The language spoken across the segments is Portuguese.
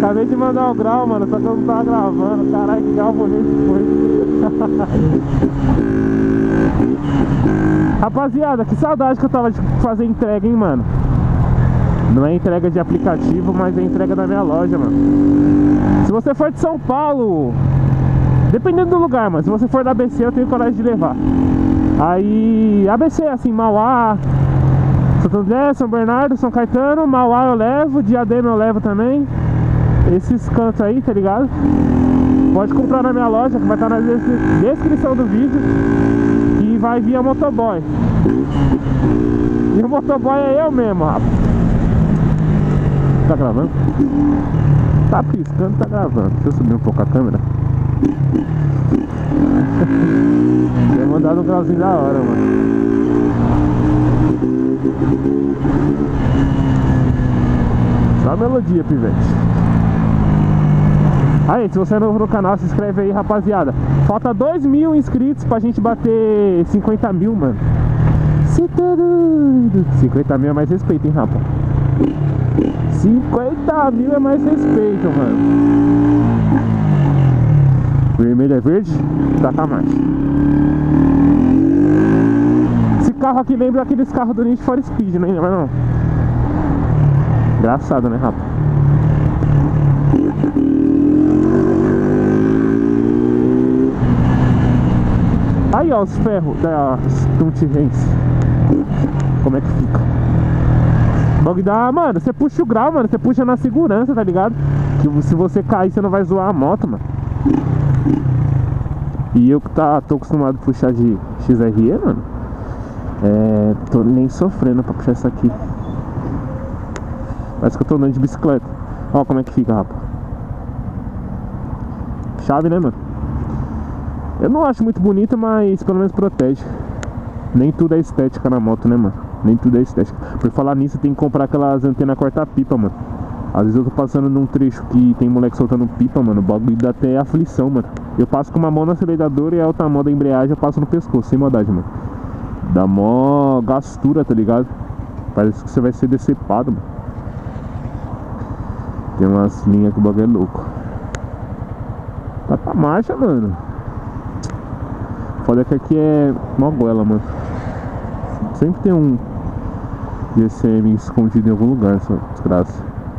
Acabei de mandar o grau, mano, só que eu não tava gravando. Caralho, que grau bonito que foi. Rapaziada, que saudade que eu tava de fazer entrega, hein, mano. Não é entrega de aplicativo, mas é entrega da minha loja, mano. Se você for de São Paulo, dependendo do lugar, mano, se você for da ABC, eu tenho coragem de levar. Aí, ABC, assim, Mauá, Santo André, São Bernardo, São Caetano, Mauá eu levo, Diadema eu levo também. Esses cantos aí, tá ligado? Pode comprar na minha loja, que vai estar na descrição do vídeo. E vai via motoboy. E o motoboy é eu mesmo, rapaz. Tá gravando? Tá piscando, tá gravando. Deixa eu subir um pouco a câmera. Tinha mandado um grauzinho da hora, mano. Só a melodia, pivete. Aí, se você é novo no canal, se inscreve aí, rapaziada. Falta 2.000 inscritos pra gente bater 50 mil, mano. 50 mil é mais respeito, hein, rapa. 50 mil é mais respeito, mano. Vermelho é verde, taca mais. Esse carro aqui lembra aqueles carros do Need for Speed, não lembra não? Engraçado, né, rapa? Aí, ó, os ferros da Stunt Race. Como é que fica? Bagdá, mano, você puxa o grau, mano. Você puxa na segurança, tá ligado? Que se você cair, você não vai zoar a moto, mano. E eu que tô acostumado a puxar de XRE, mano, tô nem sofrendo pra puxar isso aqui. Parece que eu tô andando de bicicleta. Ó como é que fica, rapaz. Chave, né, mano? Eu não acho muito bonita, mas pelo menos protege. Nem tudo é estética na moto, né, mano? Nem tudo é estética. Por falar nisso, tem que comprar aquelas antenas corta-pipa, mano. Às vezes eu tô passando num trecho que tem moleque soltando pipa, mano. O bagulho dá até aflição, mano. Eu passo com uma mão no acelerador e a outra mão da embreagem eu passo no pescoço, sem maldade, mano. Dá mó gastura, tá ligado? Parece que você vai ser decepado, mano. Tem umas linhas que o bagulho é louco. Tá pra marcha, mano. Foda que aqui é mó goela, mano. Sempre tem um GCM escondido em algum lugar, essa desgraça.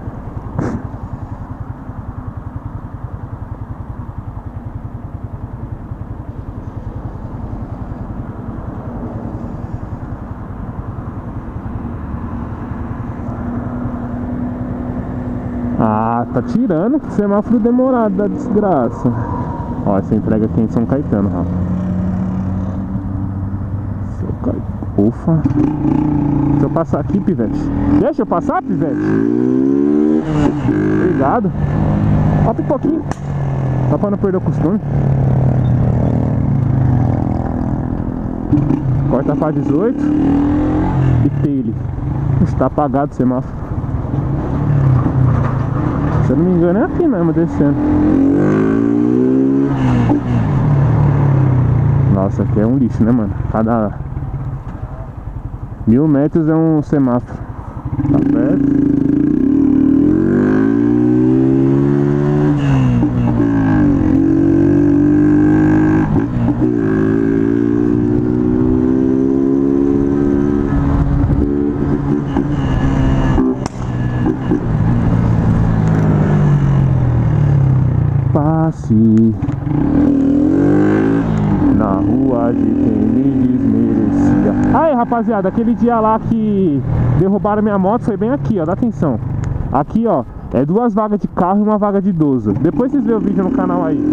Ah, tá tirando, que semáforo demorado da desgraça. Ó, essa entrega aqui em São Caetano, rapaz. Ufa. Deixa eu passar aqui, pivete. Deixa eu passar, pivete. Obrigado. Falta um pouquinho, só pra não perder o costume. Corta pra 18 e tele. Está apagado o semáforo. Se eu não me engano é aqui mesmo, descendo. Nossa, aqui é um lixo, né, mano? Cada 1000 metros é um semáforo. Tá perto. Passe na rua de quem me desmerecia. Aí, rapaziada, aquele dia lá que derrubaram minha moto foi bem aqui, ó, dá atenção. Aqui, ó, é 2 vagas de carro e uma vaga de idoso. Depois vocês veem o vídeo no canal aí.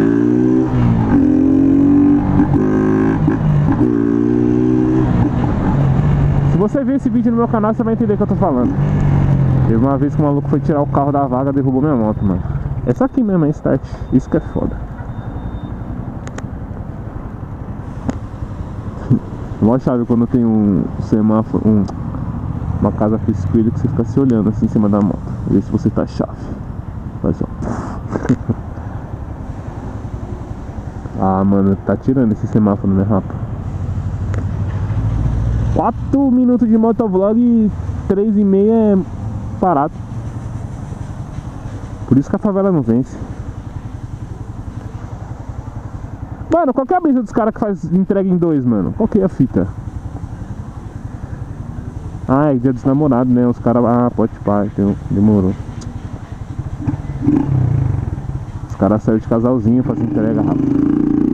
Se você ver esse vídeo no meu canal, você vai entender o que eu tô falando. Teve uma vez que o maluco foi tirar o carro da vaga e derrubou minha moto, mano. É só aqui mesmo, é start. Isso que é foda. Mó chave quando tem um semáforo, uma casa com espelho que você fica se olhando assim em cima da moto. Ver se você tá chave. Faz ó. Ah, mano, tá tirando esse semáforo, né, rapa? 4 minutos de motovlog e 3,5 é parado. Por isso que a favela não vence. Mano, qual que é a brisa dos caras que faz entrega em 2, mano? Qual que é a fita? Ah, é dia dos namorados, né? Os caras... Ah, pode pá, então demorou. Os caras saíram de casalzinho, fazer entrega rápido.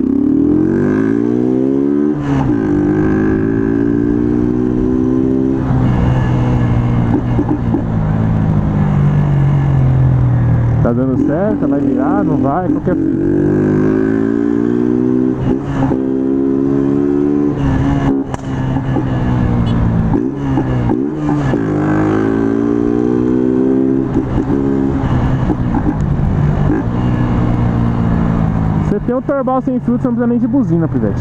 Tá dando certo? Vai virar? Não vai? Qualquer fita. Você tem um torbal sem filtro, você não precisa nem de buzina, pivete.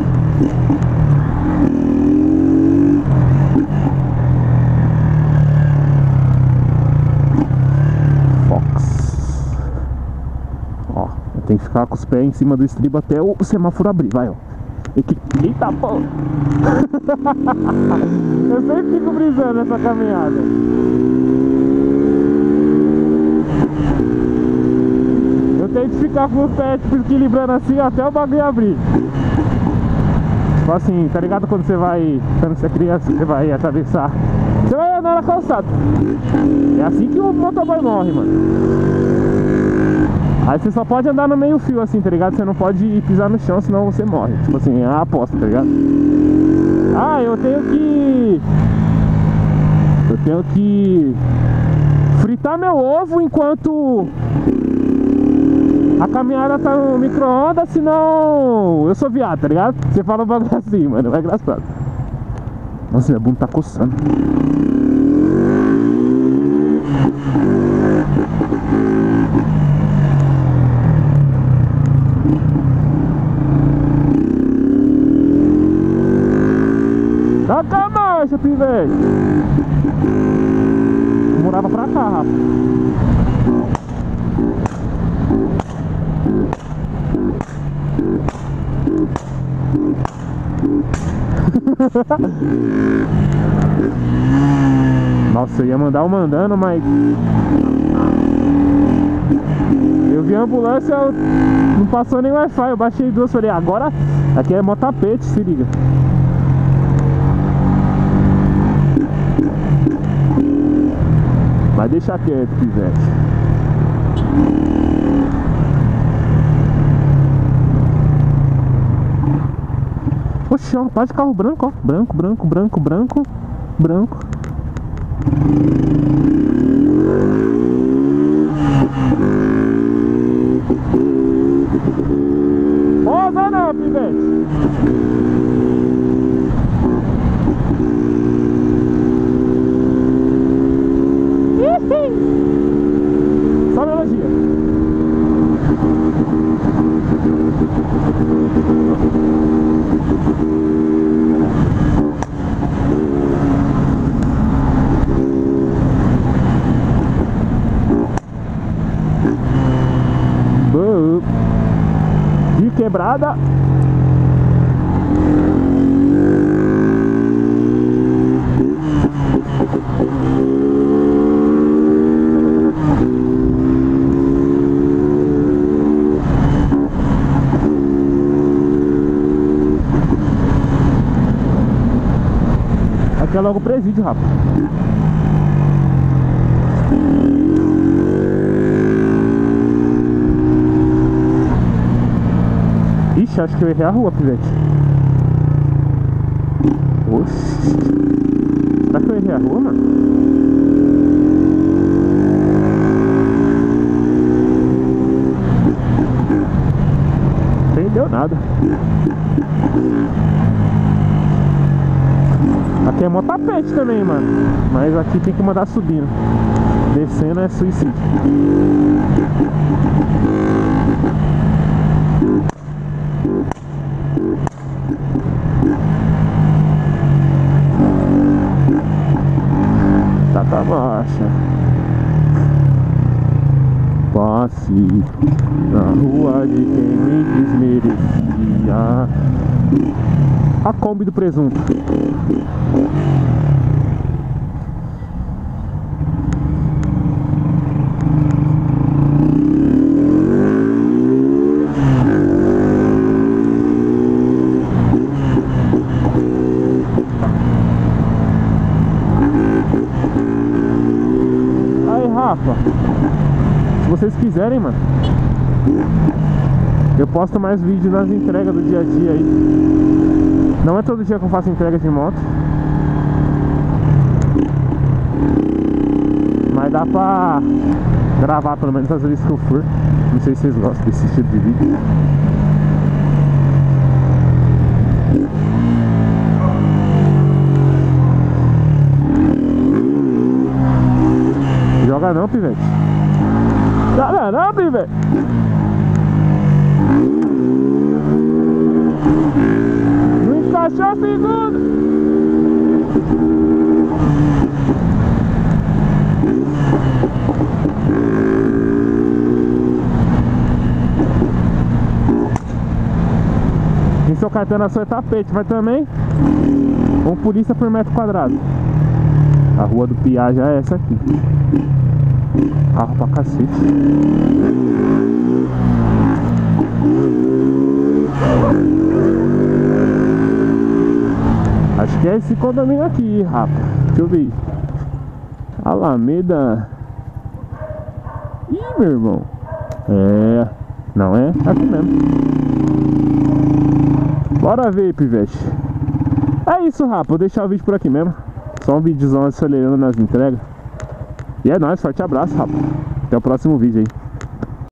Fox. Ó, eu tenho que ficar com os pés em cima do estribo até o semáforo abrir, vai, ó. Eita porra! Eu sempre fico brisando nessa caminhada. Eu tenho que ficar com os pés equilibrando assim até o bagulho abrir. Tipo assim, tá ligado quando você vai, quando você é criança, você vai atravessar, você vai andar na calçada. É assim que o motoboy morre, mano. Aí você só pode andar no meio fio assim, tá ligado? Você não pode pisar no chão, senão você morre. Tipo assim, é a aposta, tá ligado? Ah, eu tenho que fritar meu ovo enquanto a caminhada tá no micro-ondas, senão eu sou viado, tá ligado? Você fala um bagulho assim, mano, é engraçado. Nossa, minha bunda tá coçando. Taca a marcha, pivete! Morava pra cá, rapaz. Nossa, eu ia mandar o mandando, mas eu vi a ambulância, não passou nem Wi-Fi. Eu baixei 2, falei, agora aqui é mó tapete, se liga. Vai deixar quieto, pivete. Oxi, ó, paz de carro branco, ó. Branco, branco, branco, branco, branco. Posa não, pivete. Só melodia. De quebrada. Aqui é logo o presídio, rapaz. Ixi, acho que eu errei a rua, pivete. Oxi. Será que eu errei a rua, mano? Não entendeu nada. Aqui é mó tapete também, mano. Mas aqui tem que mandar subindo. Descendo é suicídio. Taca a marcha. Passe na rua de quem me desmerecia. A Kombi do presunto. Rafa, se vocês quiserem, mano, eu posto mais vídeos nas entregas do dia a dia aí. Não é todo dia que eu faço entrega de moto, mas dá pra gravar pelo menos as vezes que eu for. Não sei se vocês gostam desse estilo de vídeo. Joga não, pivete. Joga não, pivete. Não encaixou a segunda. Em São Caetano só é tapete, mas também um polícia por metro quadrado. A rua do Piá já é essa aqui. Carro pra cacete. Acho que é esse condomínio aqui, rapaz. Deixa eu ver. Alameda. Ih, meu irmão. É. Não é? Aqui mesmo. Bora ver, pivete. É isso, rapaz. Vou deixar o vídeo por aqui mesmo. Só um videozão acelerando nas entregas. E é nóis, forte abraço, rapaz. Até o próximo vídeo aí.